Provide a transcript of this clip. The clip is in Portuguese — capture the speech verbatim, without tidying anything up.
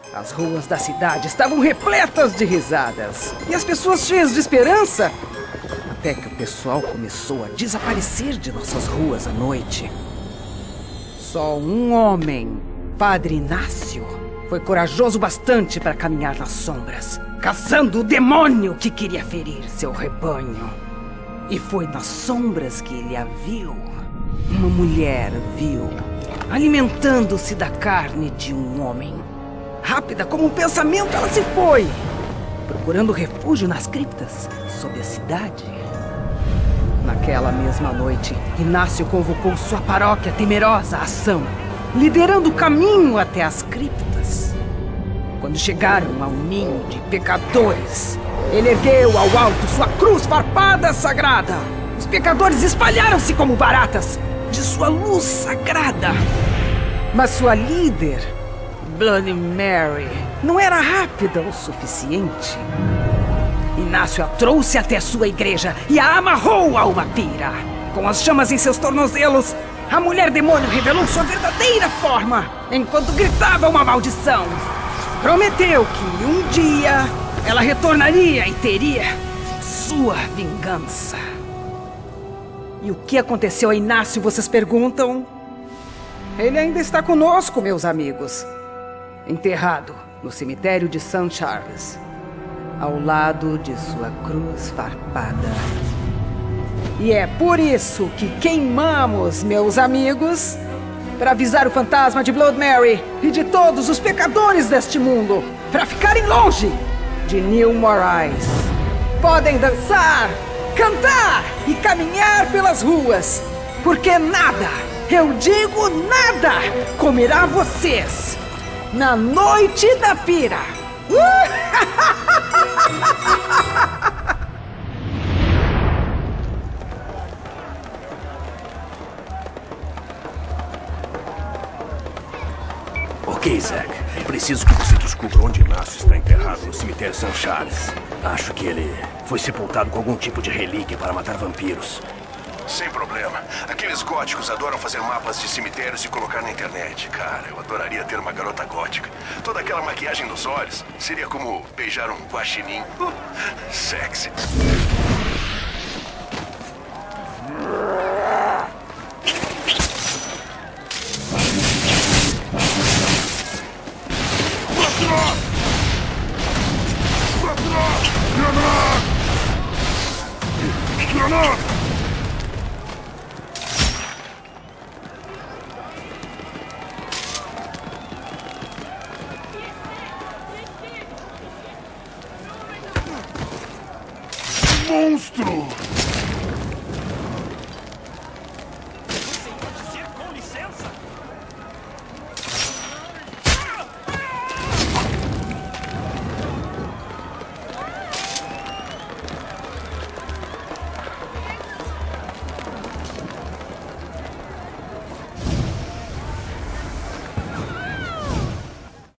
As ruas da cidade estavam repletas de risadas. E as pessoas cheias de esperança. Até que o pessoal começou a desaparecer de nossas ruas à noite. Só um homem, Padre Inácio, foi corajoso bastante para caminhar nas sombras, caçando o demônio que queria ferir seu rebanho. E foi nas sombras que ele a viu. Uma mulher viu, alimentando-se da carne de um homem. Rápida como um pensamento, ela se foi, procurando refúgio nas criptas sob a cidade. Naquela mesma noite, Inácio convocou sua paróquia temerosa à ação, liderando o caminho até as criptas. Quando chegaram ao ninho de pecadores, ele ergueu ao alto sua cruz farpada sagrada. Os pecadores espalharam-se como baratas de sua luz sagrada. Mas sua líder, Bloody Mary, não era rápida o suficiente. Inácio a trouxe até sua igreja e a amarrou a uma pira. Com as chamas em seus tornozelos, a mulher demônio revelou sua verdadeira forma, enquanto gritava uma maldição. Prometeu que um dia ela retornaria e teria sua vingança. E o que aconteceu a Inácio, vocês perguntam? Ele ainda está conosco, meus amigos. Enterrado no cemitério de Saint Charles, ao lado de sua cruz farpada. E é por isso que queimamos, meus amigos, para avisar o fantasma de Blood Mary e de todos os pecadores deste mundo, para ficarem longe de Neil Moraes. Podem dançar, cantar e caminhar pelas ruas, porque nada, eu digo nada, comerá vocês na noite da pira. Ok, Zack. Preciso que você descubra onde Inácio está enterrado no cemitério Saint Charles. Acho que ele foi sepultado com algum tipo de relíquia para matar vampiros. Sem problema. Aqueles góticos adoram fazer mapas de cemitérios e colocar na internet. Cara, eu adoraria ter uma garota gótica. Toda aquela maquiagem nos olhos seria como beijar um guaxinim. Uh, sexy. Monstro!